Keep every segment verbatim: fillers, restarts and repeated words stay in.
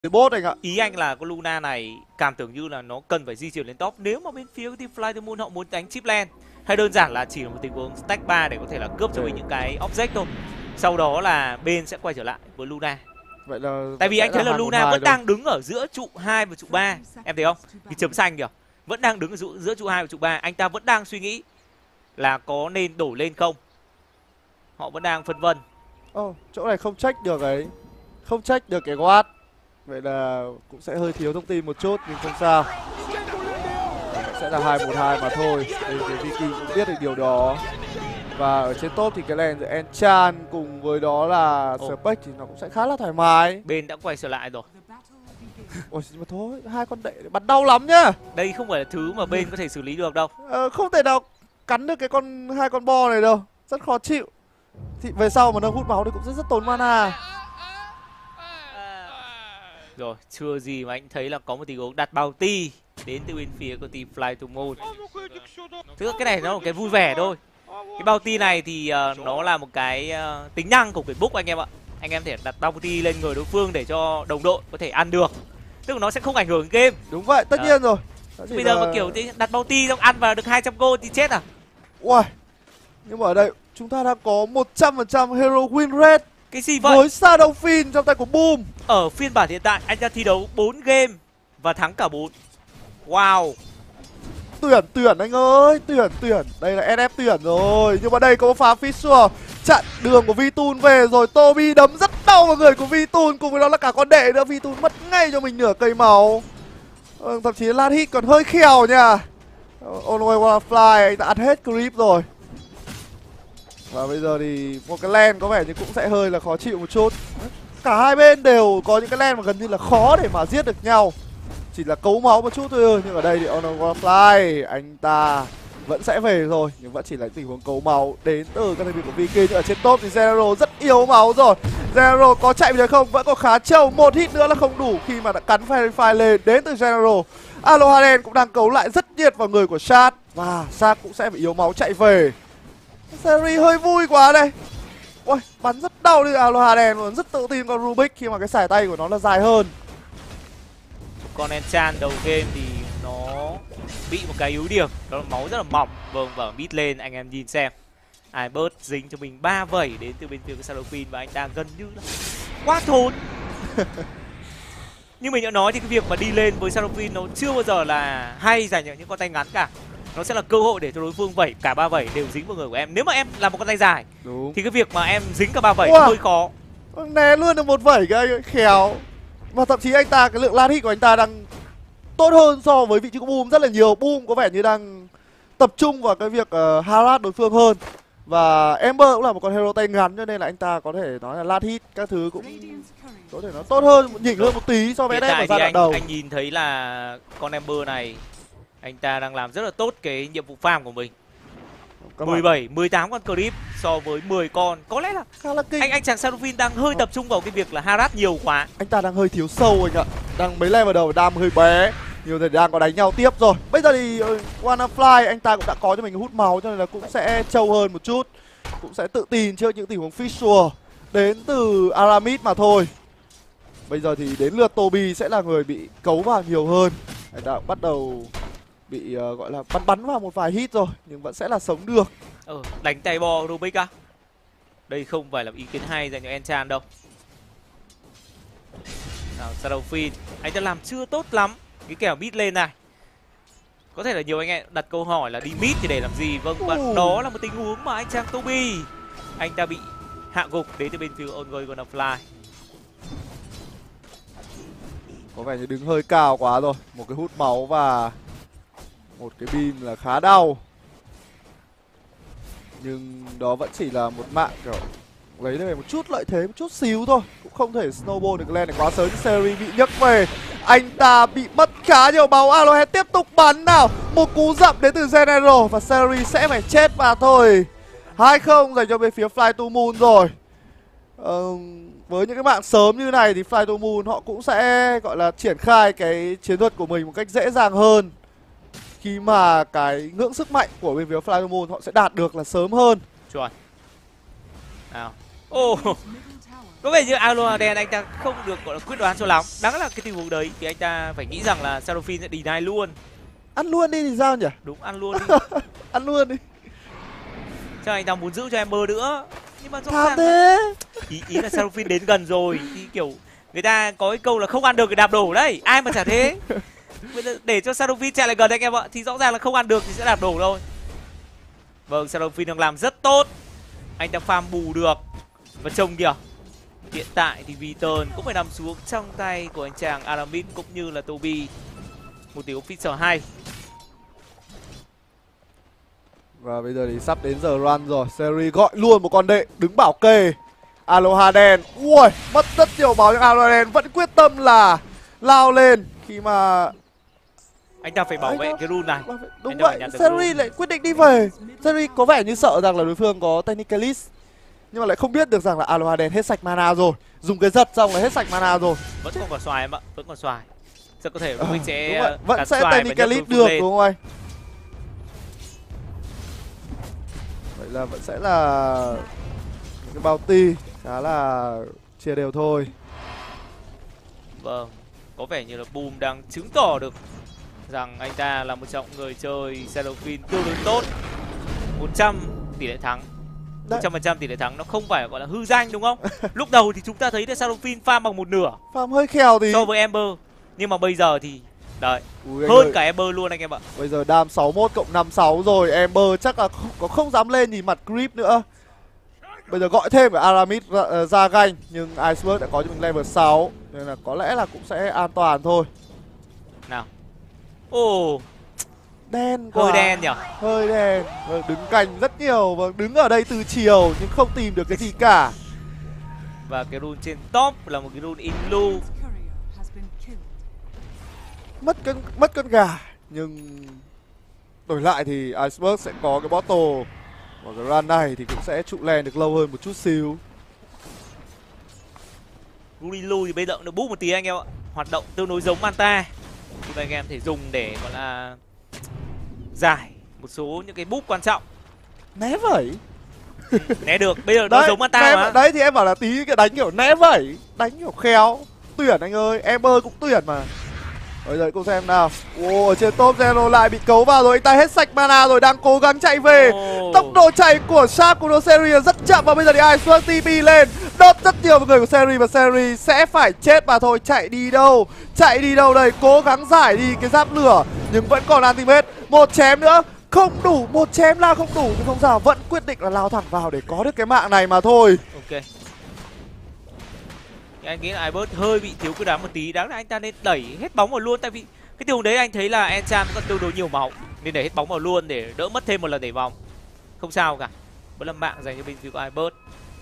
bot anh ạ. Ý anh là con Luna này cảm tưởng như là nó cần phải di chuyển lên top nếu mà bên phía team Fly to Moon họ muốn đánh chip lane, hay đơn giản là chỉ là một tình huống stack ba để có thể là cướp cho mình những cái object thôi. Sau đó là bên sẽ quay trở lại với Luna. Vậy là tại vì anh thấy là Luna vẫn rồi. đang đứng ở giữa trụ hai và trụ ba. Em thấy không? Cái chấm xanh kìa, vẫn đang đứng ở giữa, giữa trụ hai và trụ ba. Anh ta vẫn đang suy nghĩ là có nên đổ lên không. Họ vẫn đang phân vân. Ồ, oh, chỗ này không check được ấy. Không check được cái quad. Vậy là cũng sẽ hơi thiếu thông tin một chút nhưng không sao. Sẽ là hai một hai mà thôi. Đây cái Viking cũng biết được điều đó. Và ở trên top thì cái lane giữa Enchan cùng với đó là oh. Spec thì nó cũng sẽ khá là thoải mái. Bên đã quay trở lại rồi. Ôi mà thôi, hai con đệ bắn đau lắm nhá. Đây không phải là thứ mà bên có thể xử lý được đâu. Ờ, không thể nào cắn được cái con hai con bo này đâu. Rất khó chịu. Thì về sau mà nó hút máu thì cũng rất rất tốn mana. Rồi, chưa gì mà anh thấy là có một tình huống đặt bounty đến từ bên phía của team Fly to Moon. Thứ cái này nó là một cái vui vẻ thôi. Cái bounty này thì uh, nó là một cái uh, tính năng của quyển book anh em ạ. Anh em thể đặt bounty lên người đối phương để cho đồng đội có thể ăn được. Tức là nó sẽ không ảnh hưởng game. Đúng vậy, tất à. nhiên rồi. Bây giờ là... mà kiểu đặt bounty xong ăn vào được hai trăm gold thì chết à? Ui. Nhưng mà ở đây chúng ta đang có một trăm phần trăm hero win rate. Cái gì vậy? Với Shadowfiend trong tay của Boom. Ở phiên bản hiện tại anh ta thi đấu bốn game và thắng cả bốn. Wow. Tuyển tuyển anh ơi, tuyển tuyển. Đây là ét ép tuyển rồi. Nhưng mà đây có phá Fisher. Chặn đường của Vitun về rồi. Toby đấm rất đau vào người của Vitun. Cùng với đó là cả con đệ nữa. Vitun mất ngay cho mình nửa cây máu. ờ, Thậm chí lát hit còn hơi khèo nha. On way fly anh đã ăn hết creep rồi. Và bây giờ thì một cái lane có vẻ như cũng sẽ hơi là khó chịu một chút. Cả hai bên đều có những cái lane mà gần như là khó để mà giết được nhau. Chỉ là cấu máu một chút thôi. Nhưng ở đây thì On Fly anh ta vẫn sẽ về rồi. Nhưng vẫn chỉ là tình huống cấu máu đến từ các thành viên của Viking. Nhưng ở trên top thì General rất yếu máu rồi. General có chạy về không? Vẫn có khá trâu. Một hit nữa là không đủ khi mà đã cắn Fire lên đến từ General. Alohaden cũng đang cấu lại rất nhiệt vào người của Shad. Và Shad cũng sẽ bị yếu máu chạy về. Seri hơi vui quá đây. Ôi, bắn rất đau đi Alohaden luôn. Rất tự tin con Rubik khi mà cái sải tay của nó là dài hơn. Con Enchan đầu game thì nó bị một cái yếu điểm, đó là máu rất là mỏng. Vâng, và mid lên anh em nhìn xem. Ibert dính cho mình ba vẩy đến từ bên phía của Shadowfiend và anh ta gần như là quá thốn. Nhưng mình đã nói thì cái việc mà đi lên với Shadowfiend nó chưa bao giờ là hay dành cho những con tay ngắn cả. Nó sẽ là cơ hội để cho đối phương vẩy cả ba vẩy đều dính vào người của em. Nếu mà em là một con tay dài đúng, thì cái việc mà em dính cả ba vẩy nó hơi khó. Né luôn được một vẩy cái khéo. Và thậm chí anh ta, cái lượng lát hit của anh ta đang tốt hơn so với vị trí của Boom rất là nhiều. Boom có vẻ như đang tập trung vào cái việc uh, harass đối phương hơn. Và Ember cũng là một con hero tay ngắn cho nên là anh ta có thể nói là lát hit các thứ cũng có thể nó tốt hơn, nhỉnh hơn một tí so với ét ép ở giai đoạn đầu. Anh nhìn thấy là con Ember này anh ta đang làm rất là tốt cái nhiệm vụ farm của mình. mười bảy, mười tám con creep so với mười con. Có lẽ là khá là kinh. Anh anh chàng Shadowfiend đang hơi tập trung vào cái việc là harass nhiều quá. Anh ta đang hơi thiếu sâu anh ạ. Đang mấy level đầu đam hơi bé. Nhiều người đang có đánh nhau tiếp rồi. Bây giờ thì uh, WannaFly anh ta cũng đã có cho mình hút máu cho nên là cũng sẽ trâu hơn một chút. Cũng sẽ tự tin trước những tình huống Fisher đến từ Aramid mà thôi. Bây giờ thì đến lượt Toby sẽ là người bị cấu vào nhiều hơn. Anh ta bắt đầu bị uh, gọi là bắn bắn vào một vài hit rồi nhưng vẫn sẽ là sống được. Ừ, đánh tay bo Rubik á. Đây không phải là ý kiến hay dành cho Enchan đâu. Nào, Shadowfiend anh ta làm chưa tốt lắm cái kèo mid lên này. Có thể là nhiều anh em đặt câu hỏi là đi mid thì để làm gì. Vâng, và đó là một tình huống mà anh chàng Toby anh ta bị hạ gục đến từ bên phía Ongoing Gonna Fly. Có vẻ như đứng hơi cao quá rồi. Một cái hút máu và một cái beam là khá đau. Nhưng đó vẫn chỉ là một mạng kiểu lấy về một chút lợi thế, một chút xíu thôi. Cũng không thể snowball được cái lane này quá sớm. Seri bị nhấc về. Anh ta bị mất khá nhiều máu. Alohead tiếp tục bắn nào. Một cú dậm đến từ General. Và Seri sẽ phải chết mà thôi. hai không dành cho bên phía Fly to Moon rồi. Ờ, với những cái mạng sớm như này thì Fly to Moon họ cũng sẽ gọi là triển khai cái chiến thuật của mình một cách dễ dàng hơn. Khi mà cái ngưỡng sức mạnh của bên phía Fly to Moon họ sẽ đạt được là sớm hơn. Chuẩn. Nào. Ô, oh, Có vẻ như Alohaden anh ta không được gọi là quyết đoán cho lắm. Đáng là cái tình huống đấy thì anh ta phải nghĩ rằng là Seraphine sẽ deny luôn. Ăn luôn đi thì sao nhỉ? Đúng, ăn luôn đi. Ăn luôn đi. Chắc anh ta muốn giữ cho Ember nữa. Nhưng mà rõ Tham ràng thế. ý, ý là Seraphine đến gần rồi thì kiểu người ta có cái câu là không ăn được thì đạp đổ đấy. Ai mà chả thế. Bây giờ để cho Seraphine chạy lại gần anh em ạ thì rõ ràng là không ăn được thì sẽ đạp đổ thôi. Vâng, Seraphine đang làm rất tốt. Anh ta farm bù được. Và trông kìa, hiện tại thì Viton cũng phải nằm xuống trong tay của anh chàng Aramid cũng như là Toby. Một tiếng official hay. Và bây giờ thì sắp đến giờ run rồi. Seri gọi luôn một con đệ đứng bảo kê. Alohaden, ui, mất rất nhiều máu nhưng Alohaden vẫn quyết tâm là lao lên khi mà anh ta phải bảo vệ cái rune này. Đúng vậy, Seri lại quyết định đi về. Seri có vẻ như sợ rằng là đối phương có Technicalist, nhưng mà lại không biết được rằng là Alohaden hết sạch mana rồi. Dùng cái giật xong là hết sạch mana rồi. Vẫn còn quả xoài em ạ, vẫn còn xoài. Rất có thể à, mình sẽ vẫn sẽ Technicalist được lên. Đúng không anh? Vậy là vẫn sẽ là cái bounty khá là chia đều thôi. Vâng, có vẻ như là Boom đang chứng tỏ được rằng anh ta là một trong người chơi Seraphine tương đối tốt. một trăm tỷ lệ thắng, một trăm phần trăm tỷ lệ thắng nó không phải gọi là hư danh đúng không? Lúc đầu thì chúng ta thấy là Seraphine farm bằng một nửa, farm hơi khèo thì so với Ember, nhưng mà bây giờ thì đấy, ui, hơn ơi. Cả Ember luôn anh em ạ. Bây giờ đam sáu mươi mốt cộng năm mươi sáu rồi, Ember chắc là không, có không dám lên nhìn mặt Creep nữa. Bây giờ gọi thêm cả Aramid ra, ra ganh, nhưng Iceberg đã có cho mình level sáu nên là có lẽ là cũng sẽ an toàn thôi. Nào. Ồ, oh, đen quá. Hơi đen nhỉ? Hơi đen. Vâng, đứng cạnh rất nhiều, vâng, đứng ở đây từ chiều nhưng không tìm được cái gì cả. Và cái rune trên top là một cái rune in blue. Mất con mất con gà, nhưng đổi lại thì Iceberg sẽ có cái bottle. Và cái run này thì cũng sẽ trụ len được lâu hơn một chút xíu. Rune blue thì bây giờ được boost một tí anh em ạ. Hoạt động tương đối giống Manta. Thì anh em thể dùng để gọi là giải một số những cái búp quan trọng. Né vẩy. Ừ, né được, bây giờ nó giống Manta né, mà. Đấy thì em bảo là tí cái đánh kiểu né vẩy, đánh kiểu khéo. Tuyển anh ơi, Ember cũng tuyển mà. Bây giờ cùng xem nào. Ồ, ở trên top Zeno lại bị cấu vào rồi, anh ta hết sạch mana rồi, đang cố gắng chạy về. Oh. Tốc độ chạy của Shark của Seri rất chậm và bây giờ thì Iceberg tê pê lên, đốt rất nhiều người của Seri và Seri sẽ phải chết mà thôi. Chạy đi đâu? Chạy đi đâu đây? Cố gắng giải đi cái giáp lửa nhưng vẫn còn ultimate. Một chém nữa không đủ, một chém là không đủ nhưng không sao, vẫn quyết định là lao thẳng vào để có được cái mạng này mà thôi. Ok. Anh nghĩ là Iceberg hơi bị thiếu quyết đoán một tí, đáng là anh ta nên đẩy hết bóng vào luôn, tại vì cái tình huống đấy anh thấy là Enchant còn tương đối nhiều máu nên đẩy hết bóng vào luôn để đỡ mất thêm một lần đẩy vòng. Không sao cả, vẫn là mạng dành cho bên phía của Iceberg.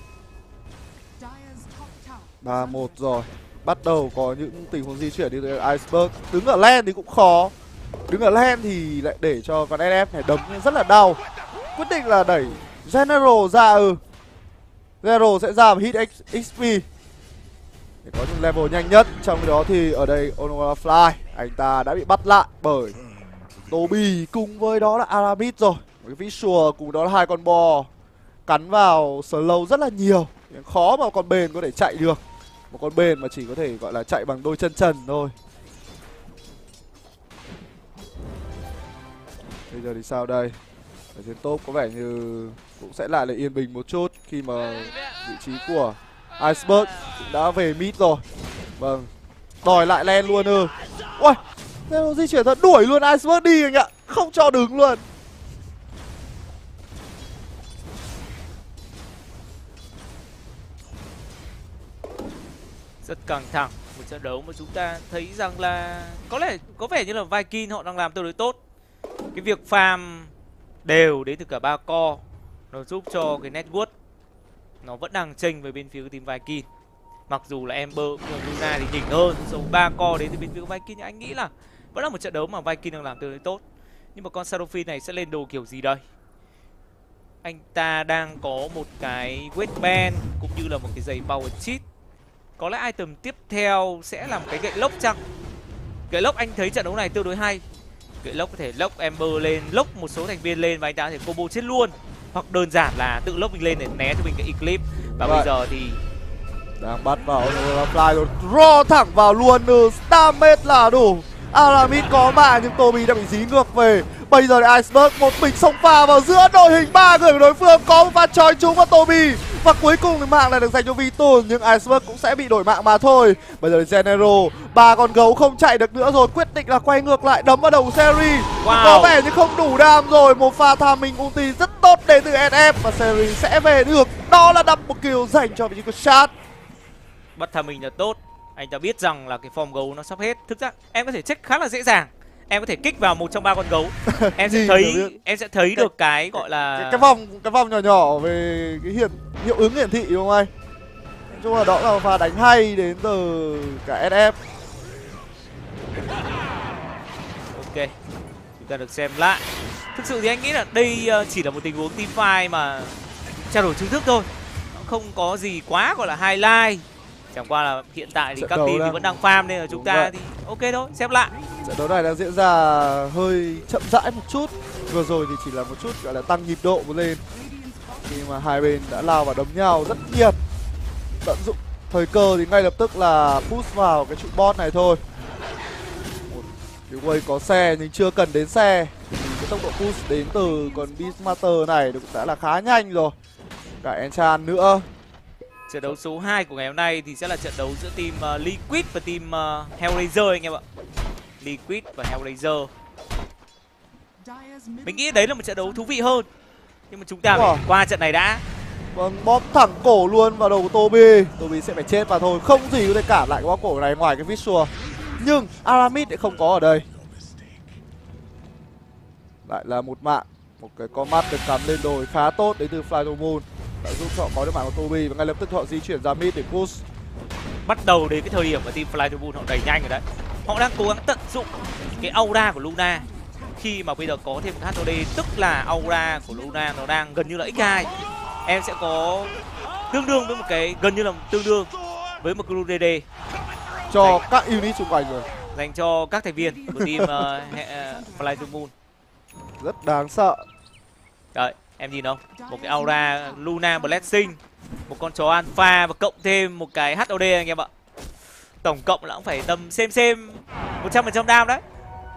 ba một rồi, bắt đầu có những tình huống di chuyển đi từ Iceberg. Đứng ở lane thì cũng khó, đứng ở lane thì lại để cho con ét ép này đấm rất là đau. Quyết định là đẩy General ra, ừ General sẽ ra và hit ích pê để có những level nhanh nhất. Trong khi đó thì ở đây Onoa Fly, anh ta đã bị bắt lại bởi Toby cùng với đó là Aramid rồi. Một cái visual cùng đó là hai con bò cắn vào slow rất là nhiều, khó mà con bền có thể chạy được. Một con bền mà chỉ có thể gọi là chạy bằng đôi chân trần thôi. Bây giờ thì sao đây? Ở trên top có vẻ như cũng sẽ lại là yên bình một chút khi mà vị trí của Iceberg cũng đã về mid rồi. Vâng, đòi lại len luôn ư. Ui, Zeno di chuyển thật, đuổi luôn Iceberg đi anh ạ, không cho đứng luôn. Rất căng thẳng, một trận đấu mà chúng ta thấy rằng là có lẽ có vẻ như là Viking họ đang làm tương đối tốt. Cái việc farm đều đến từ cả ba core nó giúp cho cái network nó vẫn đang chênh với bên phía của team Viking. Mặc dù là Ember cũng như Luna thì nhỉnh hơn, số ba core đến từ bên phía của Viking, nhưng anh nghĩ là vẫn là một trận đấu mà Viking đang làm tương đối tốt. Nhưng mà con Seraphine này sẽ lên đồ kiểu gì đây? Anh ta đang có một cái Wetband cũng như là một cái giày Power Cheat. Có lẽ item tiếp theo sẽ là một cái gậy lốc chăng? Gậy lốc anh thấy trận đấu này tương đối hay. Gậy lốc có thể lốc Ember lên, lốc một số thành viên lên và anh ta có thể combo chết luôn. Hoặc đơn giản là tự lốc mình lên để né cho mình cái Eclipse. Và vậy, bây giờ thì Đang bắt vào Fly rồi, ro thẳng vào luôn, từ damage là đủ. Aramid có mạng nhưng Tobi đã bị dí ngược về. Bây giờ thì Iceberg một mình xông pha vào giữa đội hình ba người của đối phương, có một pha chói trúng vào Tobi. Và cuối cùng thì mạng lại được dành cho Vitun, nhưng Iceberg cũng sẽ bị đổi mạng mà thôi. Bây giờ thì Genero, ba con gấu không chạy được nữa rồi, quyết định là quay ngược lại đấm vào đầu Seri. Wow. Có vẻ như không đủ đam rồi, một pha tham minh ulti rất tốt đến từ ét ép và Seri sẽ về được. Đó là double kill dành cho vị trí của Shad. Bắt thà mình là tốt. Anh ta biết rằng là cái form gấu nó sắp hết. Thực ra em có thể check khá là dễ dàng. Em có thể kích vào một trong ba con gấu. Em sẽ thấy em sẽ thấy được cái gọi là cái, cái vòng cái vòng nhỏ nhỏ về cái hiển hiệu ứng hiển thị đúng không anh? Nói chung là đó là một pha đánh hay đến từ cả ét ép. Ok, chúng ta được xem lại. Thực sự thì anh nghĩ là đây chỉ là một tình huống team fight mà trao đổi chiêu thức thôi, nó không có gì quá gọi là highlight. Chẳng qua là hiện tại thì trận các team đang... thì vẫn đang farm nên là chúng ta vậy. Thì ok thôi, xem lại. Trận đấu này đang diễn ra hơi chậm rãi một chút. Vừa rồi thì chỉ là một chút gọi là tăng nhịp độ một lên, khi mà hai bên đã lao vào đấm nhau rất nhiệt. Tận dụng thời cơ thì ngay lập tức là push vào cái trụ bot này thôi. Một cái wave có xe nhưng chưa cần đến xe. Cái tốc độ push đến từ con Beastmaster này cũng đã là khá nhanh rồi. Cả Enchant nữa. Trận đấu số hai của ngày hôm nay thì sẽ là trận đấu giữa team uh, Liquid và team uh, Hellraiser anh em ạ. Liquid và Hellraiser. Mình nghĩ đấy là một trận đấu thú vị hơn. Nhưng mà chúng ta phải qua trận này đã. Vâng, bóp thẳng cổ luôn vào đầu của Tobi. Tobi sẽ phải chết mà thôi. Không gì có thể cản lại cái bóp cổ này ngoài cái Visual. Nhưng Aramid lại không có ở đây. Lại là một mạng. Một cái con mắt được cắm lên đồi khá tốt đến từ Fly to Moon. Đã giúp họ có được mạng của Tobi và ngay lập tức họ di chuyển ra mid để push. Bắt đầu đến cái thời điểm mà team Fly to Moon họ đẩy nhanh rồi đấy. Họ đang cố gắng tận dụng cái aura của Luna. Khi mà bây giờ có thêm một hát o đê, tức là aura của Luna nó đang gần như là ích hai. Em sẽ có tương đương với một cái, gần như là tương đương với một crew đê đê cho dành, các unit xung quanh rồi. Dành cho các thành viên của team uh, Fly to Moon. Rất đáng sợ. Đấy, em nhìn không? Một cái aura Luna Blessing, một con chó alpha và cộng thêm một cái hát o đê anh em ạ. Tổng cộng là cũng phải tầm xem xem một trăm phần trăm đam đấy.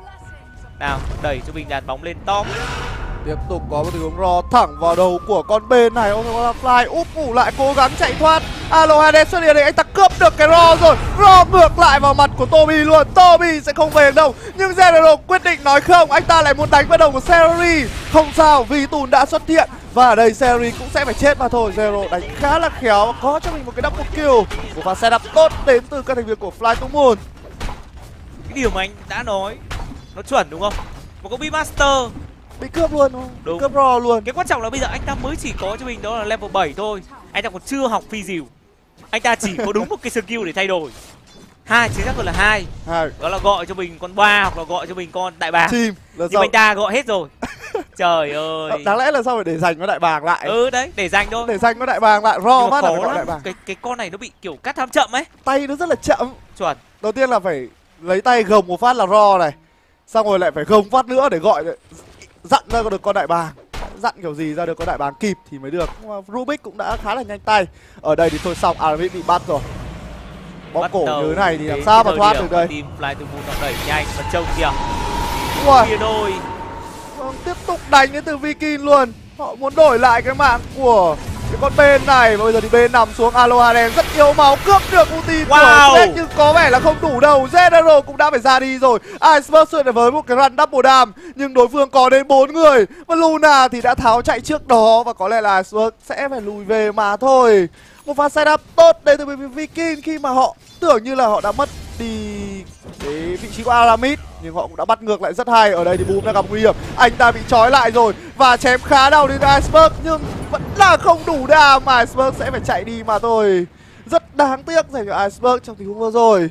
Nào, đẩy cho mình đàn bóng lên top. Tiếp tục có một tình huống ro thẳng vào đầu của con bên này. Ông là Fly úp ngủ lại cố gắng chạy thoát. Alo Hades xuất hiện đây, anh ta cướp được cái ro rồi. Ro ngược lại vào mặt của Tobi luôn. Tobi sẽ không về đâu. Nhưng General quyết định nói không. Anh ta lại muốn đánh vào đầu của Seri. Không sao, vì Tùn đã xuất hiện. Và ở đây Seri cũng sẽ phải chết mà thôi. General đánh khá là khéo, có cho mình một cái double kill. Một pha setup tốt đến từ các thành viên của Fly to Moon. Cái điều mà anh đã nói nó chuẩn đúng không? Một con Beastmaster bị cướp luôn không? Đúng. Cướp ro luôn. Cái quan trọng là bây giờ anh ta mới chỉ có cho mình đó là level bảy thôi. Anh ta còn chưa học phi dìu. Anh ta chỉ có đúng một cái skill để thay đổi. Hai, chính xác hơn là hai. Hai. Đó là gọi cho mình con ba hoặc là gọi cho mình con đại bàng. Chim. Nhưng anh ta gọi hết rồi. Trời ơi. Đáng lẽ là sao phải để dành con đại bàng lại? Ừ đấy, để dành thôi. Để dành con đại bàng lại, ro phát là phải gọi đại bàng. Cái cái con này nó bị kiểu cắt tham chậm ấy. Tay nó rất là chậm. Chuẩn. Đầu tiên là phải lấy tay gồng một phát là ro này. Xong rồi lại phải gồng phát nữa để gọi dặn ra được con đại bàng. Dặn kiểu gì ra được con đại bàng kịp thì mới được. Nhưng mà Rubik cũng đã khá là nhanh tay. Ở đây thì thôi xong, Aramid bị bắt rồi. Bóp cổ như thế này thì làm sao mà thoát được đây. Team Fly to Moon nó đẩy nhanh và trông kìa. Ui. Kia đôi. Vâng, tiếp tục đánh đến từ Viking luôn. Họ muốn đổi lại cái mạng của cái con bên này. Và bây giờ thì bên nằm xuống. Alo Haren rất yếu máu, cướp được ulti wow. của Zed nhưng có vẻ là không đủ đâu. General cũng đã phải ra đi rồi. Iceberg xuất hiện với một cái run double dam, nhưng đối phương có đến bốn người. Và Luna thì đã tháo chạy trước đó. Và có lẽ là Iceberg sẽ phải lùi về mà thôi. Một pha setup tốt đến từ Viking khi mà họ tưởng như là họ đã mất đi cái vị trí của Aramid, nhưng họ cũng đã bắt ngược lại rất hay. Ở đây thì Boom đang gặp nguy hiểm, anh ta bị trói lại rồi và chém khá đau đến Iceberg nhưng vẫn là không đủ đam. Iceberg sẽ phải chạy đi mà thôi. Rất đáng tiếc dành cho Iceberg trong tình huống vừa rồi.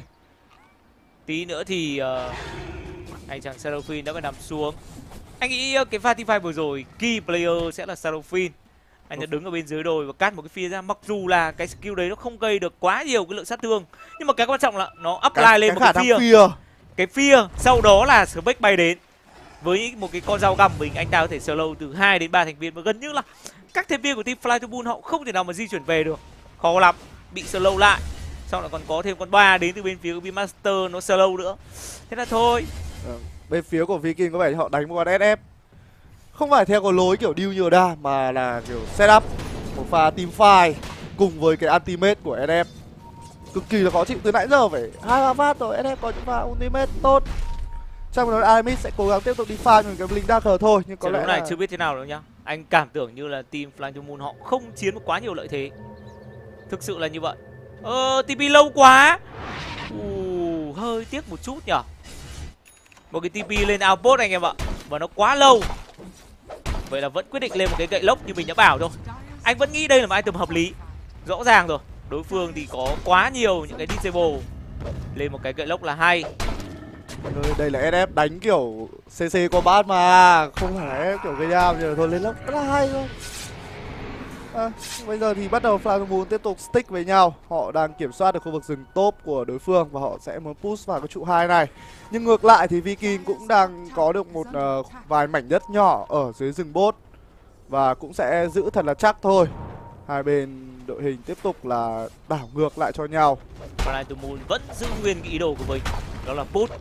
Tí nữa thì uh, anh chàng Seraphine đã phải nằm xuống. Anh nghĩ uh, cái pha teamfight vừa rồi key player sẽ là Seraphine. Anh đã đứng ở bên dưới đồi và cắt một cái phía ra. Mặc dù là cái skill đấy nó không gây được quá nhiều cái lượng sát thương, nhưng mà cái quan trọng là nó apply cái, lên cái một cái phía. phía Cái phía sau đó là Spec bay đến. Với một cái con dao găm mình, anh ta có thể slow từ hai đến ba thành viên. Và gần như là các thành viên của team Fly to Moon họ không thể nào mà di chuyển về được. Khó lắm. bị slow lại. Xong lại còn có thêm con ba đến từ bên phía của Beastmaster nó slow nữa. Thế là thôi. Ừ. Bên phía của Viking có vẻ họ đánh một con ét ép không phải theo cái lối kiểu deal nhiều đa, mà là kiểu setup một pha team fight cùng với cái ultimate của ét ép. Cực kỳ là khó chịu, từ nãy giờ phải hai ba phát rồi, ét ép có những pha ultimate tốt. Trong đó Aramid sẽ cố gắng tiếp tục đi farm những cái Blink Dagger thôi, nhưng có trận lẽ đấu này là... chưa biết thế nào đâu nhá. Anh cảm tưởng như là team Flying to Moon họ không chiến quá nhiều lợi thế. Thực sự là như vậy. Ờ, tê pê lâu quá. Ù, hơi tiếc một chút nhở. Một cái tê pê lên outpost anh em ạ, và nó quá lâu. Vậy là vẫn quyết định lên một cái gậy lốc như mình đã bảo thôi. Anh vẫn nghĩ đây là một item hợp lý. Rõ ràng rồi, đối phương thì có quá nhiều những cái disable. Lên một cái gậy lốc là hay. Ơi, đây là ét ép đánh kiểu xê xê combat mà, không phải kiểu gây đam, nhưng thôi lên lốc rất là hay thôi. À, bây giờ thì bắt đầu Flying to Moon tiếp tục stick với nhau. Họ đang kiểm soát được khu vực rừng top của đối phương và họ sẽ muốn push vào cái trụ hai này. Nhưng ngược lại thì Viking cũng đang có được một uh, vài mảnh đất nhỏ ở dưới rừng bot và cũng sẽ giữ thật là chắc thôi. Hai bên đội hình tiếp tục là đảo ngược lại cho nhau. Flying to Moon vẫn giữ nguyên cái ý đồ của mình, đó là push.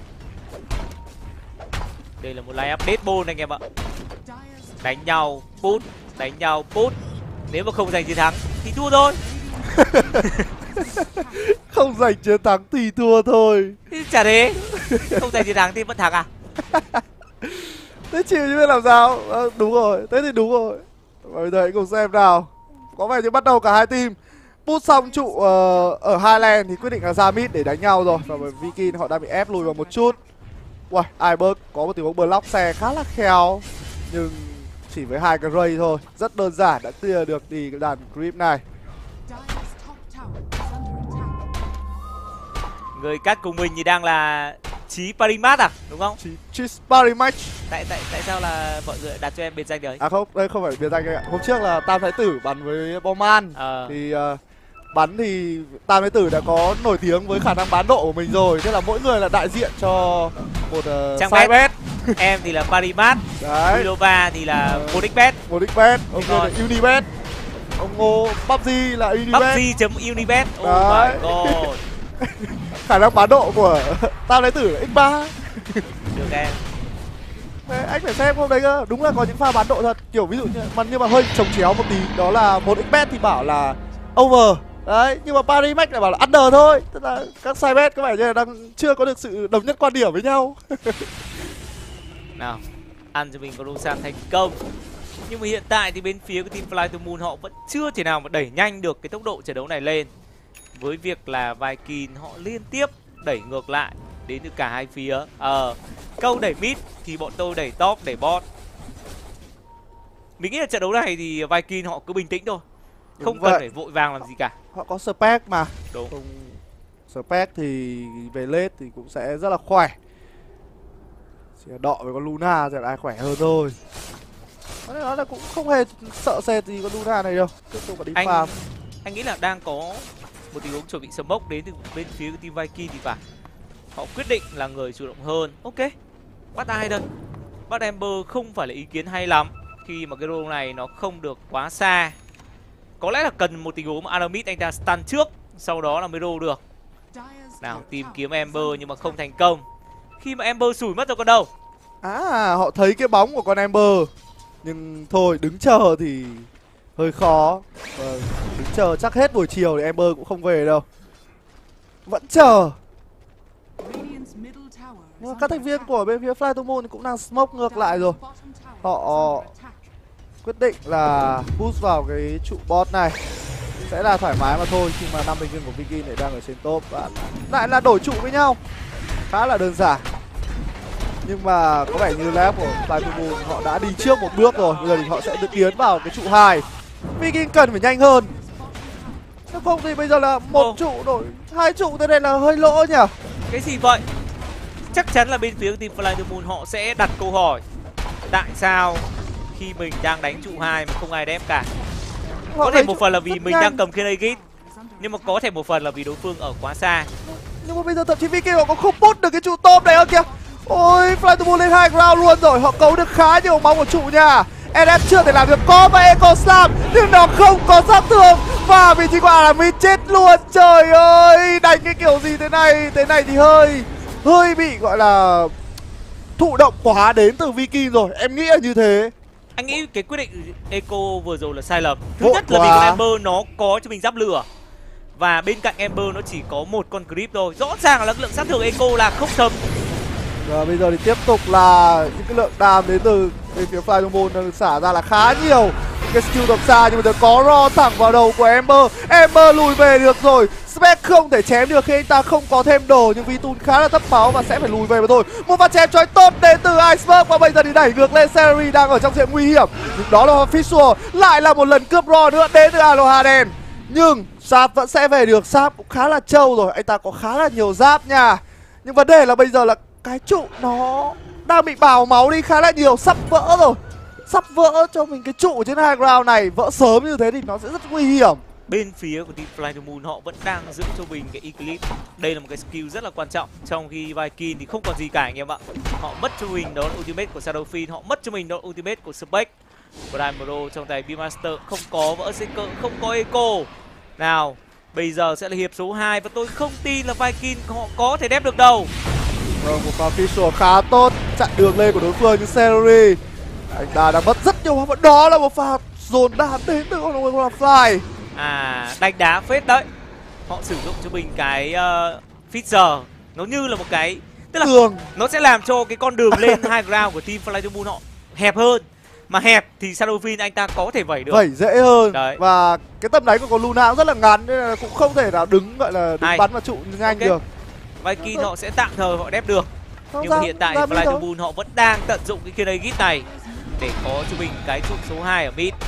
Đây là một line up deadball anh em ạ. Đánh nhau push, đánh nhau push. Nếu mà không giành chiến thắng thì thua thôi. Không giành chiến thắng thì thua thôi. Thì chả thế. Không giành chiến thắng thì vẫn thắng à? Thế chịu chứ biết làm sao. À, đúng rồi, thế thì đúng rồi. Và bây giờ hãy cùng xem nào. Có vẻ như bắt đầu cả hai team push xong trụ uh, ở Highland thì quyết định là ra mid để đánh nhau rồi. Và bởi Viking họ đang bị ép lùi vào một chút. Wow, Iberg có một tình huống block xe khá là khéo, nhưng chỉ với hai cái ray thôi, rất đơn giản đã clear được đi cái đàn creep này. Người cắt cùng mình thì đang là Chí Parimat à, đúng không? Chí Chí Parimat. Tại tại tại sao là mọi người đặt cho em biệt danh đấy? À không, đây không phải biệt danh ạ. Hôm trước là Tam Thái Tử bắn với Bowman. Ờ. Thì uh, bắn thì Tam Thái Tử đã có nổi tiếng với khả năng bán độ của mình rồi, thế là mỗi người là đại diện cho một uh, Trang side bet. Em thì là Parimat, Đấy. Vilova thì là Modic Bet. Modic Bet, ông kia là Unibet. Ông Ngô pê u bê giê là Unibet. pê u bê giê.unibet. Oh Đấy. my god. Khả năng bán độ của Tam Thái Tử là nhân ba. Được em. Đấy, anh phải xem hôm đấy cơ, đúng là có những pha bán độ thật, kiểu ví dụ như mà nhưng mà hơi trồng chéo một tí, đó là một x bet thì bảo là over. Đấy, nhưng mà Parimax lại bảo là under thôi. Tức là các side bet có vẻ như là đang chưa có được sự đồng nhất quan điểm với nhau. Nào, ăn cho mình con Rosan thành công. Nhưng mà hiện tại thì bên phía của team Flying to Moon họ vẫn chưa thể nào mà đẩy nhanh được cái tốc độ trận đấu này lên. Với việc là Viking họ liên tiếp đẩy ngược lại đến từ cả hai phía. Ờ, câu đẩy mid thì bọn tôi đẩy top, đẩy bot. Mình nghĩ là trận đấu này thì Viking họ cứ bình tĩnh thôi. Đúng Không vậy. cần phải vội vàng làm gì cả. Họ có spec mà. Đúng. Không... Spec thì về late thì cũng sẽ rất là khỏe. Chỉ là đọ với con Luna thì ai khỏe hơn thôi. Nói là, là cũng không hề sợ sệt gì con Luna này đâu. Tiếp tục mà đi Anh farm. anh nghĩ là đang có một tình huống chuẩn bị smoke đến từ bên phía của team Viking thì phải. Họ quyết định là người chủ động hơn. Ok, bắt ai đây? Bắt Ember không phải là ý kiến hay lắm, khi mà cái role này nó không được quá xa. Có lẽ là cần một tình huống mà Aramid anh ta stun trước, sau đó là mới roll được. Nào, tìm kiếm Ember nhưng mà không thành công. Khi mà Ember sủi mất rồi còn đâu. À, họ thấy cái bóng của con Ember. Nhưng thôi, đứng chờ thì hơi khó. Vâng, đứng chờ chắc hết buổi chiều thì Ember cũng không về đâu. Vẫn chờ. Nhưng mà các thành viên của bên phía Flying to Moon cũng đang smoke ngược lại rồi. Họ quyết định là push vào cái trụ bot này. Sẽ là thoải mái mà thôi, khi mà năm thành viên của Viking lại đang ở trên top và lại là đổi trụ với nhau. Khá là đơn giản. Nhưng mà có vẻ như lab của Flying to Moon họ đã đi trước một bước rồi. Bây giờ thì họ sẽ được tiến vào cái trụ hai. Viking cần phải nhanh hơn. Nếu không thì bây giờ là một Ồ. trụ đổi hai trụ, thế này là hơi lỗ nhỉ. Cái gì vậy? Chắc chắn là bên phía team Flying to Moon họ sẽ đặt câu hỏi. Tại sao khi mình đang đánh trụ hai mà không ai đép cả? Họ Có thể lấy một trụ phần là vì rất mình nhanh. đang cầm Kenagit, nhưng mà có thể một phần là vì đối phương ở quá xa. Nhưng mà bây giờ thậm chí Viking họ còn không bút được cái trụ top này ơ kìa. Ôi, Flying to Moon lên hai round luôn rồi. Họ cấu được khá nhiều máu của trụ nha. ét ép chưa thể làm được. Có và Echo Slam nhưng nó không có sát thương và vị trí của Aramid chết luôn. Trời ơi, đánh cái kiểu gì thế này? Thế này thì hơi hơi bị gọi là thụ động quá đến từ Viking rồi, em nghĩ là như thế. Anh nghĩ cái quyết định Echo vừa rồi là sai lầm. Thứ Vội nhất là quá. vì con Ember nó có cho mình giáp lửa và bên cạnh Ember nó chỉ có một con creep thôi. Rõ ràng là lực lượng sát thương Echo là không thấm. Và bây giờ thì tiếp tục là những cái lượng đam đến từ bên phía Fly Moon được xả ra là khá nhiều. Cái skill tầm xa nhưng mà giờ có ro thẳng vào đầu của Ember. Ember lùi về được rồi. Spec không thể chém được khi anh ta không có thêm đồ, nhưng Vitun khá là thấp máu và sẽ phải lùi về mà thôi. Một pha chém chói tốt đến từ Iceberg và bây giờ thì đẩy ngược lên Celery đang ở trong diện nguy hiểm. Nhưng đó là Official, lại là một lần cướp ro nữa đến từ Aloha đen. Nhưng Sap vẫn sẽ về được. Sap cũng khá là trâu rồi, anh ta có khá là nhiều giáp nha. Nhưng vấn đề là bây giờ là cái trụ nó đang bị bào máu đi khá là nhiều, sắp vỡ rồi. Sắp vỡ cho mình cái trụ trên high ground này. Vỡ sớm như thế thì nó sẽ rất nguy hiểm. Bên phía của team Fly to Moon họ vẫn đang giữ cho mình cái Eclipse. Đây là một cái skill rất là quan trọng. Trong khi Viking thì không còn gì cả anh em ạ. Họ mất cho mình đó là ultimate của Shadowfiend, họ mất cho mình đó là ultimate của Spec. Primero trong tay Beastmaster không có, vỡ Seeker không có Echo. Nào, bây giờ sẽ là hiệp số hai và tôi không tin là Viking họ có thể đép được đâu. Vâng, một pha Official khá tốt, chặn đường lên của đối phương như Celery. Anh ta đã mất rất nhiều và đó là một pha dồn đạn đến từ con Olaf Fly. À, đánh đá phết đấy. Họ sử dụng cho mình cái uh, Fisher. Nó như là một cái, tức là Tường. nó sẽ làm cho cái con đường lên high ground của team Fly to Moon họ hẹp hơn. Mà hẹp thì Shadowfiend anh ta có thể vẩy được. Vẩy dễ hơn. Đấy. Và cái tầm đánh của con Luna cũng rất là ngắn nên là cũng không thể nào đứng gọi là đứng Hay. bắn vào trụ nhanh Ok. được. Viking họ sẽ tạm thời họ đép được. Không Nhưng sao, mà hiện tại ra Fly mid to thôi. Moon họ vẫn đang tận dụng cái kia đây git này để có cho mình cái trụ số hai ở mid.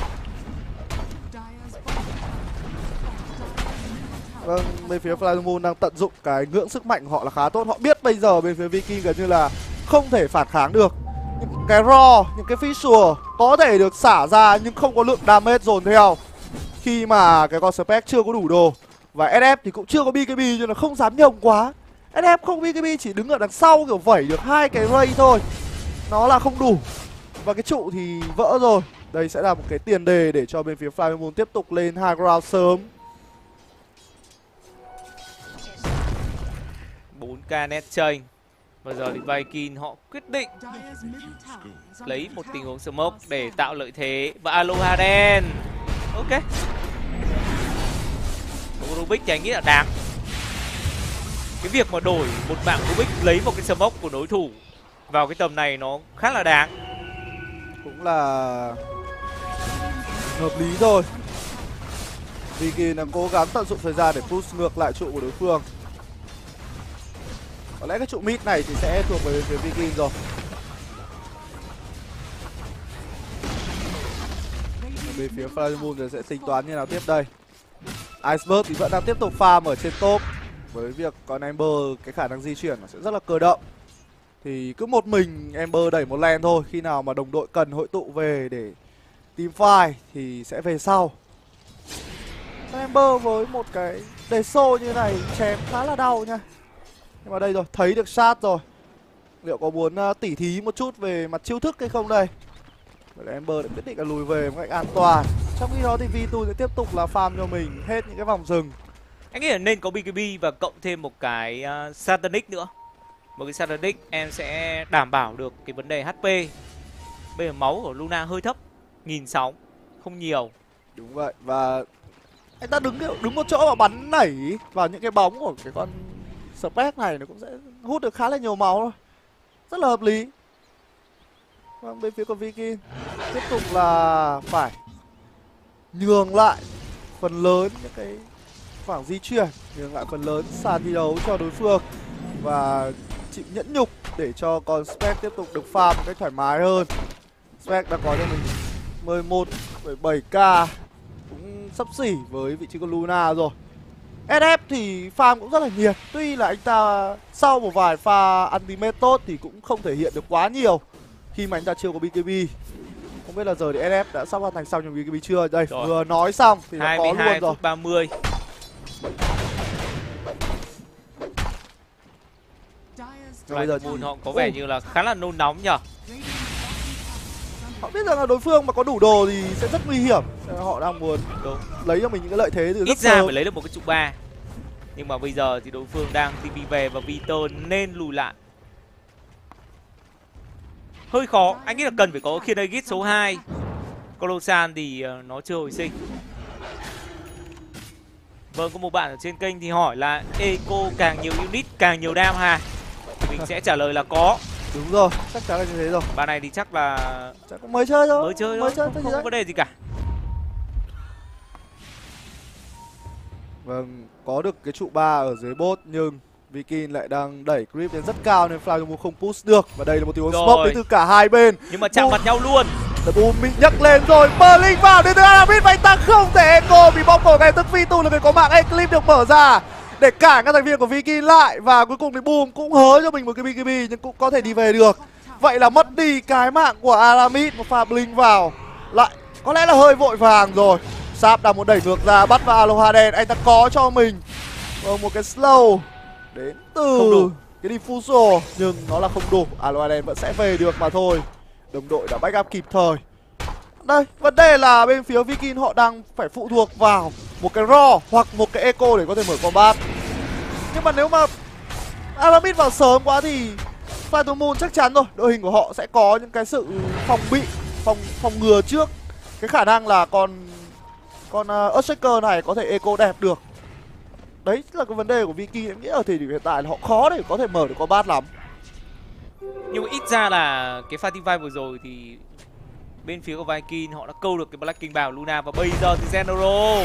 Vâng, bên phía Fly to Moon đang tận dụng cái ngưỡng sức mạnh của họ là khá tốt. Họ biết bây giờ bên phía Viking gần như là không thể phản kháng được. Những cái raw, những cái fissure có thể được xả ra nhưng không có lượng damage dồn theo. Khi mà cái con Spec chưa có đủ đồ. Và ét ép thì cũng chưa có bê ca bê cho nó không dám nhồng quá. ét ép không bê ca bê chỉ đứng ở đằng sau kiểu vẩy được hai cái ray thôi. Nó là không đủ. Và cái trụ thì vỡ rồi. Đây sẽ là một cái tiền đề để cho bên phía Fly Moon tiếp tục lên high ground sớm. bốn k net chain. Bây giờ thì Viking họ quyết định lấy một tình huống smoke để tạo lợi thế. Và Aloha đen. Ok. Rubik thì anh nghĩ là đáng. Cái việc mà đổi một mạng Rubik lấy một cái smoke của đối thủ vào cái tầm này nó khá là đáng. Cũng là hợp lý thôi. Viking đang cố gắng tận dụng thời gian để push ngược lại trụ của đối phương. Có lẽ cái trụ mid này thì sẽ thuộc về phía Viking rồi. Bên phía Fly Moon thì sẽ tính toán như nào tiếp đây. Iceberg thì vẫn đang tiếp tục farm ở trên top. Với việc con Ember cái khả năng di chuyển nó sẽ rất là cơ động. Thì cứ một mình Ember đẩy một lane thôi. Khi nào mà đồng đội cần hội tụ về để team fight thì sẽ về sau. Con Ember với một cái đề xô như này chém khá là đau nha. Nhưng mà đây rồi, thấy được sát rồi. Liệu có muốn uh, tỉ thí một chút về mặt chiêu thức hay không đây? Vậy là Ember đã quyết định là lùi về một cách an toàn. Trong khi đó thì Vitun sẽ tiếp tục là farm cho mình hết những cái vòng rừng. Anh nghĩ là nên có bê ca bê và cộng thêm một cái uh, Satanic nữa. Một cái Satanic em sẽ đảm bảo được cái vấn đề hát pê. Bây giờ máu của Luna hơi thấp, một nghìn sáu trăm, không nhiều. Đúng vậy, và anh ta đứng đứng một chỗ và bắn nảy vào những cái bóng của cái con Spec này nó cũng sẽ hút được khá là nhiều máu thôi. Rất là hợp lý. Vâng, bên phía của Viking tiếp tục là phải nhường lại phần lớn những cái khoảng di chuyển, nhường lại phần lớn sàn thi đấu cho đối phương và chịu nhẫn nhục để cho con Spec tiếp tục được farm một cách thoải mái hơn. Spec đã có cho mình mười một phẩy bảy k, cũng xấp xỉ với vị trí của Luna rồi. ét ép thì farm cũng rất là nhiệt. Tuy là anh ta sau một vài pha ultimate tốt thì cũng không thể hiện được quá nhiều khi mà anh ta chưa có bê ca bê. Không biết là giờ thì ét ép đã sắp hoàn thành xong những bê ca bê chưa? Đây, rồi. Vừa nói xong thì nó có luôn rồi. hai mươi hai phút ba mươi. Bây giờ Moon họ có vẻ như là khá là nôn nóng nhở. Họ biết rằng là đối phương mà có đủ đồ thì sẽ rất nguy hiểm. Họ đang muốn Đúng. lấy cho mình những cái lợi thế từ Ít rất ra sớm. phải lấy được một cái trụ ba. Nhưng mà bây giờ thì đối phương đang tê pê về và Vitor nên lùi lại. Hơi khó, anh nghĩ là cần phải có Kienagit số hai. Colossal thì uh, nó chưa hồi sinh. Vâng, có một bạn ở trên kênh thì hỏi là Eco càng nhiều unit càng nhiều đam hà. Thì mình sẽ trả lời là có. Đúng rồi, chắc chắn là như thế rồi. Bạn này thì chắc là Chắc cũng mới chơi thôi. mới chơi mới thôi, chơi không, thôi không có vấn đề gì cả. Vâng, có được cái trụ ba ở dưới bot nhưng Viking lại đang đẩy creep lên rất cao nên Flytomo không push được. Và đây là một tình huống smoke đến từ cả hai bên. Nhưng mà chạm Boom. mặt nhau luôn. Boom bị nhấc lên rồi, Blink vào đến từ Aramid và anh ta không thể echo bị bom cổ ngay tức Vitu là người có mạng Eclipse được mở ra để cản các thành viên của Viking lại. Và cuối cùng thì Boom cũng hớ cho mình một cái bê ca bê nhưng cũng có thể đi về được. Vậy là mất đi cái mạng của Aramid. Một pha Blink vào lại có lẽ là hơi vội vàng rồi. Sap đang muốn đẩy ngược ra bắt vào Aloha đen. Anh ta có cho mình một cái slow đến từ cái diffusal nhưng nó là không đủ. Aloha đen vẫn sẽ về được mà thôi. Đồng đội đã back up kịp thời. Đây, vấn đề là bên phía Viking họ đang phải phụ thuộc vào một cái raw hoặc một cái echo để có thể mở combat. Nhưng mà nếu mà Aramid vào sớm quá thì Flytomo chắc chắn rồi, đội hình của họ sẽ có những cái sự phòng bị, phòng phòng ngừa trước cái khả năng là con con uh, Earthshaker này có thể echo đẹp được. Đấy là cái vấn đề của Viking. Em nghĩ ở thời điểm hiện tại là họ khó để có thể mở được combat lắm. Nhưng mà ít ra là cái pha team fight vừa rồi thì bên phía của Viking họ đã câu được cái Black King vào Luna. Và bây giờ thì General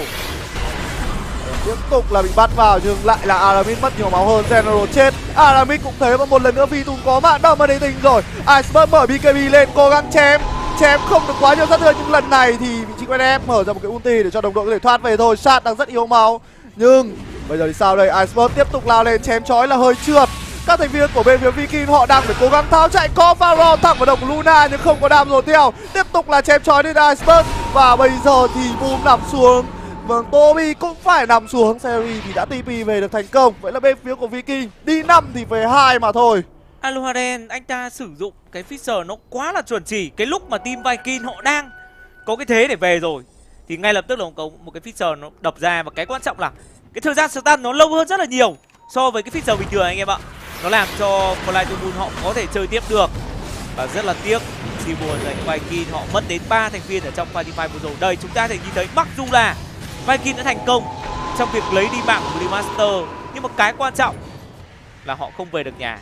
tiếp tục là bị bắt vào nhưng lại là Aramid mất nhiều máu hơn. General chết, Aramid cũng thế và một lần nữa Vitun có mạng đâm mà đầy tình rồi. Iceberg mở bê ca bê lên cố gắng chém, chém không được quá nhiều sát thương nhưng lần này thì vị trí của en ép mở ra một cái ulti để cho đồng đội có thể thoát về thôi. Sát đang rất yếu máu nhưng bây giờ thì sao đây? Iceberg tiếp tục lao lên chém chói là hơi trượt. Các thành viên của bên phía Viking họ đang phải cố gắng tháo chạy, có Pharaoh thẳng vào đầu của Luna nhưng không có đam rồi theo. Tiếp tục là chém chói đến Iceberg và bây giờ thì Boom nằm xuống. Vâng, Toby cũng phải nằm xuống. Series thì đã tê pê về được thành công. Vậy là bên phía của Viking đi năm thì về hai mà thôi. Aloha đen anh ta sử dụng cái Fisher nó quá là chuẩn chỉ. Cái lúc mà team Viking họ đang có cái thế để về rồi thì ngay lập tức là có một cái Fisher nó đập ra. Và cái quan trọng là cái thời gian stun nó lâu hơn rất là nhiều so với cái Fisher bình thường anh em ạ. Nó làm cho Flytomo họ có thể chơi tiếp được. Và rất là tiếc, chỉ buồn dành cho Viking họ mất đến ba thành viên ở trong pha team fight vừa rồi. Đây chúng ta thể nhìn thấy mặc dù là Viking đã thành công trong việc lấy đi mạng của Master nhưng mà cái quan trọng là họ không về được nhà.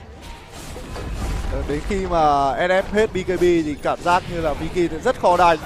Đến khi mà en ép hết bê ca bê thì cảm giác như là Viking rất khó đánh.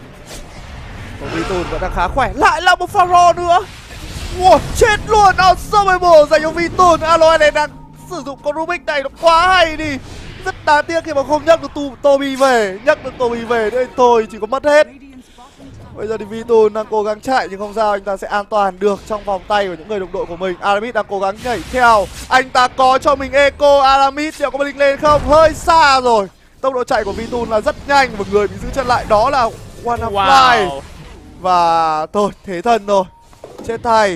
Còn Vitun vẫn đang khá khỏe. Lại là một Pharaoh nữa. Wow, chết luôn. Unstoppable dành cho Vitun. Aloha này đang sử dụng con Rubik này nó quá hay đi. Rất đáng tiếc khi mà không nhắc được Toby về. Nhắc được Toby về nữa thôi chỉ có mất hết. Bây giờ thì Vitun đang cố gắng chạy nhưng không sao, anh ta sẽ an toàn được trong vòng tay của những người đồng đội của mình. Aramid đang cố gắng nhảy theo. Anh ta có cho mình echo. Aramid liệu có Blink lên không? Hơi xa rồi. Tốc độ chạy của Vitun là rất nhanh và người bị giữ chân lại đó là Wanna Fly. Wow. Và thôi, thế thần rồi. Chết thay.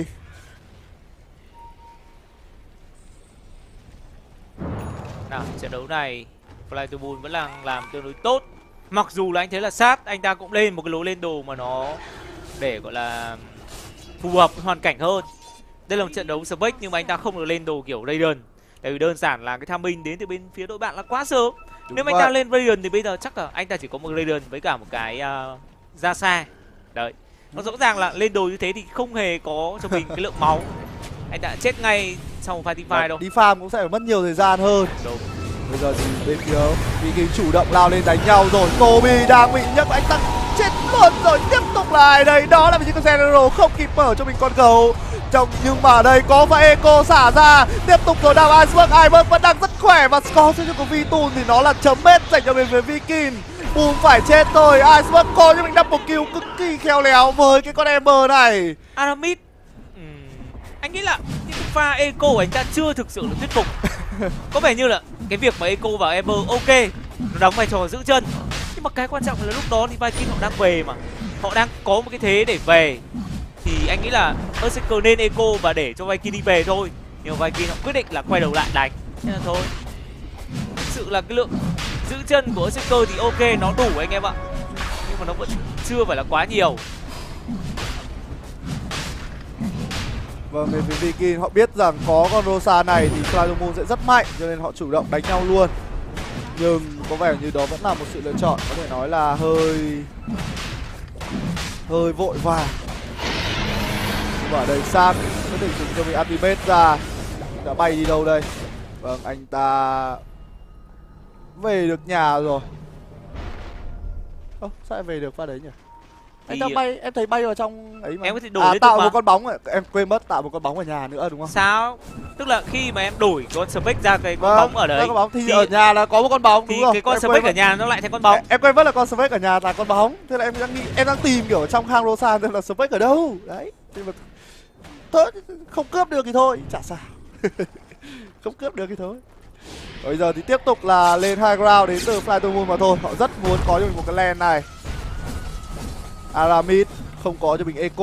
Nào, trận đấu này Flytomo vẫn đang làm tương đối tốt. Mặc dù là anh thấy là sát, anh ta cũng lên một cái lối lên đồ mà nó để gọi là phù hợp với hoàn cảnh hơn. Đây là một trận đấu Spec nhưng mà anh ta không được lên đồ kiểu Raiden. Tại vì đơn giản là cái tham minh đến từ bên phía đội bạn là quá sớm. Đúng Nếu mà anh ta lên Raiden thì bây giờ chắc là anh ta chỉ có một Raiden với cả một cái uh, ra xa. Đấy. Nó rõ ràng là lên đồ như thế thì không hề có cho mình cái lượng máu. Anh đã chết ngay sau một pha team fight đâu. Đi farm cũng sẽ phải mất nhiều thời gian hơn. Đúng. Bây giờ thì bên phía Viking chủ động lao lên đánh nhau rồi. Toby đang bị nhấc, anh ta chết luôn rồi. Tiếp tục là ai đây? Đó là vị trí của General không kịp mở cho mình con gấu. Trong nhưng mà đây có phải echo xả ra. Tiếp tục rồi đào Iceberg. Iceberg vẫn đang rất khỏe và score cho của Vitun thì nó là chấm hết dành cho bên phía Viking. Boom phải chết thôi. Iceberg có cho mình double kill cực kỳ khéo léo với cái con Ember này. Aramid uhm, anh nghĩ là những pha echo của anh ta chưa thực sự được thuyết phục. Có vẻ như là cái việc mà echo vào Ember ok, nó đóng vai trò giữ chân. Nhưng mà cái quan trọng là lúc đó thì Viking họ đang về mà. Họ đang có một cái thế để về. Thì anh nghĩ là Earthshaker nên echo và để cho Viking đi về thôi. Nhưng mà Viking họ quyết định là quay đầu lại đánh. Thế là thôi. Thực sự là cái lượng giữ chân của Earthshaker thì ok, nó đủ anh em ạ. nhưng mà nó vẫn chưa phải là quá nhiều. Vâng, về phía Viking họ biết rằng có con Rosa này thì Fly to Moon sẽ rất mạnh, cho nên họ chủ động đánh nhau luôn. Nhưng có vẻ như đó vẫn là một sự lựa chọn có thể nói là hơi hơi vội vàng. Nhưng mà ở đây Sang quyết định dùng cho mình ultimate ra. Đã bay đi đâu đây? Vâng, anh ta về được nhà rồi. Ơ, sao em về được qua đấy nhỉ? Anh ta bay, em thấy bay vào trong ấy mà. Em có thể đổi à, liên tạo tục một mà. con bóng, em quên mất tạo một con bóng ở nhà nữa đúng không? Sao? Tức là khi mà em đổi con Spec ra cái con Vâng, bóng ở đấy con bóng thì, thì ở nhà là có một con bóng thì đúng rồi. cái con Em Spec quên ở mất. nhà nó lại thành con bóng. Em, em quên mất là con Spec ở nhà là con bóng. Thế là em đang nghĩ, em đang tìm kiểu trong hang Rosa xem là Spec ở đâu. Đấy. Nhưng mà thôi, không cướp được thì thôi, chả sao. Không cướp được thì thôi. Bây giờ thì tiếp tục là lên high ground đến từ Fly to Moon mà thôi. Họ rất muốn có cho mình một cái lane này. Aramid không có cho mình Echo.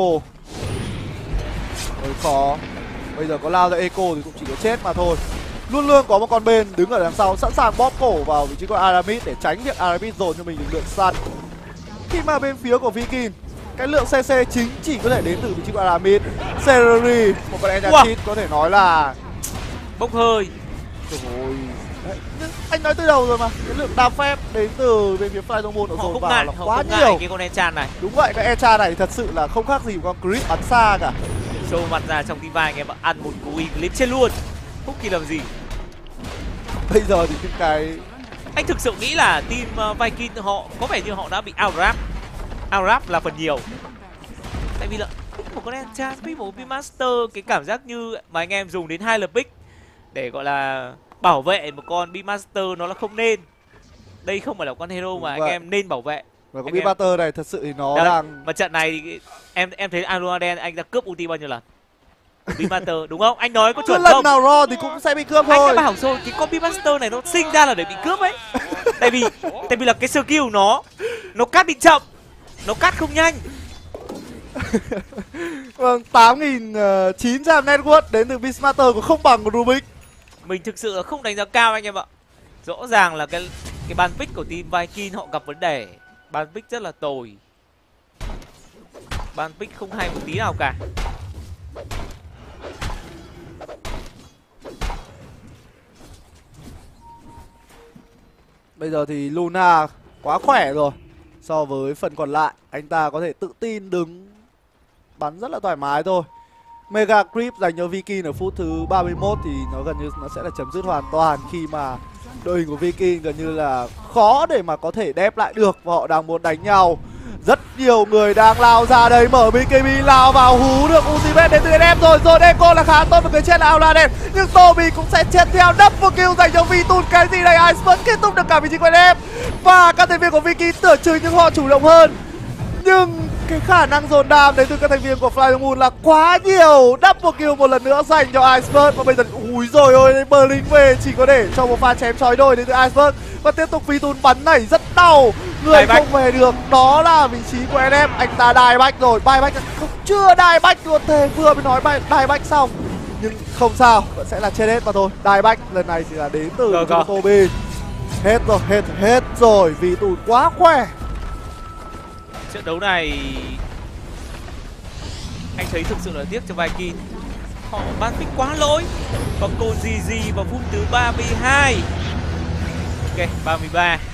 Hơi khó. Bây giờ có lao ra Echo thì cũng chỉ có chết mà thôi. Luôn luôn có một con bên đứng ở đằng sau sẵn sàng bóp cổ vào vị trí của Aramid để tránh việc Aramid dồn cho mình lực lượng săn. Khi mà bên phía của Viking, cái lượng xê xê chính chỉ có thể đến từ vị trí của Aramid. Celery, một con Enyachit có thể nói là Bốc hơi. trời ơi. Đấy, anh nói từ đầu rồi mà, cái lượng đam phép đến từ bên phía Fly to Moon Họ dồn không vào ngại, là họ quá không nhiều. ngại cái con Enchan này. Đúng vậy, cái Echa này thật sự là không khác gì một con Creep bắn xa cả. Show mặt ra trong team vai anh em ạ, ăn một cú clip trên luôn. Không kỳ làm gì. Bây giờ thì những cái Anh thực sự nghĩ là team uh, Viking họ có vẻ như họ đã bị outrap. Outrap là phần nhiều. Tại vì là pick một con Enchan, pick một con Master, cái cảm giác như mà anh em dùng đến hai lần pick để gọi là bảo vệ một con Beastmaster nó là không nên. Đây không phải là con hero mà vậy. anh em nên bảo vệ. và con Anh Beastmaster này thật sự thì nó Đấy, đang mà trận này thì em em thấy Aluaden anh đã cướp ulti bao nhiêu lần? Beastmaster đúng không? Anh nói có cứ chuẩn lần không? nào ro thì cũng sẽ bị cướp Anh đã thôi. bảo rồi, cái con Beastmaster này nó sinh ra là để bị cướp ấy. tại vì tại vì là cái skill nó nó cắt bị chậm, nó cắt không nhanh. Vâng, tám nghìn chín trăm network đến từ Beastmaster cũng không bằng của Rubik. Mình thực sự là không đánh giá cao anh em ạ. Rõ ràng là cái cái ban pick của team Viking họ gặp vấn đề. Ban pick rất là tồi. Ban pick không hay một tí nào cả. Bây giờ thì Luna quá khỏe rồi. So với phần còn lại, anh ta có thể tự tin đứng bắn rất là thoải mái thôi. Mega Creep dành cho Viking ở phút thứ ba mươi mốt thì nó gần như nó sẽ là chấm dứt hoàn toàn, khi mà đội hình của Viking gần như là khó để mà có thể đép lại được và họ đang muốn đánh nhau. Rất nhiều người đang lao ra đây, mở bê ca bê lao vào hú được ultimate đến từ en ép rồi. Rồi Echo là khá tốt và người chết là Auladen, nhưng Toby cũng sẽ chết theo. Double kill dành cho Vitun. Cái gì đây? Iceberg kết thúc được cả vị trí của en ép và các thành viên của Viking tưởng chừng nhưng họ chủ động hơn. Nhưng cái khả năng dồn đam đến từ các thành viên của Fly to Moon là quá nhiều. Double kill một lần nữa dành cho Iceberg. Và bây giờ ui rồi ôi, Berlin về chỉ có để cho một pha chém chói đôi đến từ Iceberg. Và tiếp tục Vitun bắn nảy rất đau. Người không về được, đó là vị trí của en ép. Anh ta đài bách rồi, bay bách không, chưa đài bách luôn. Thề vừa mới nói bay đài bách xong. Nhưng không sao, vẫn sẽ là trên hết mà thôi. Đài bách lần này chỉ là đến từ Toby. Hết rồi, hết hết rồi, Vitun quá khỏe. Trận đấu này anh thấy thực sự là tiếc cho Viking. Họ ban pick quá lỗi. Và cô gì gì vào phút thứ ba mươi hai. Ok, ba mươi ba.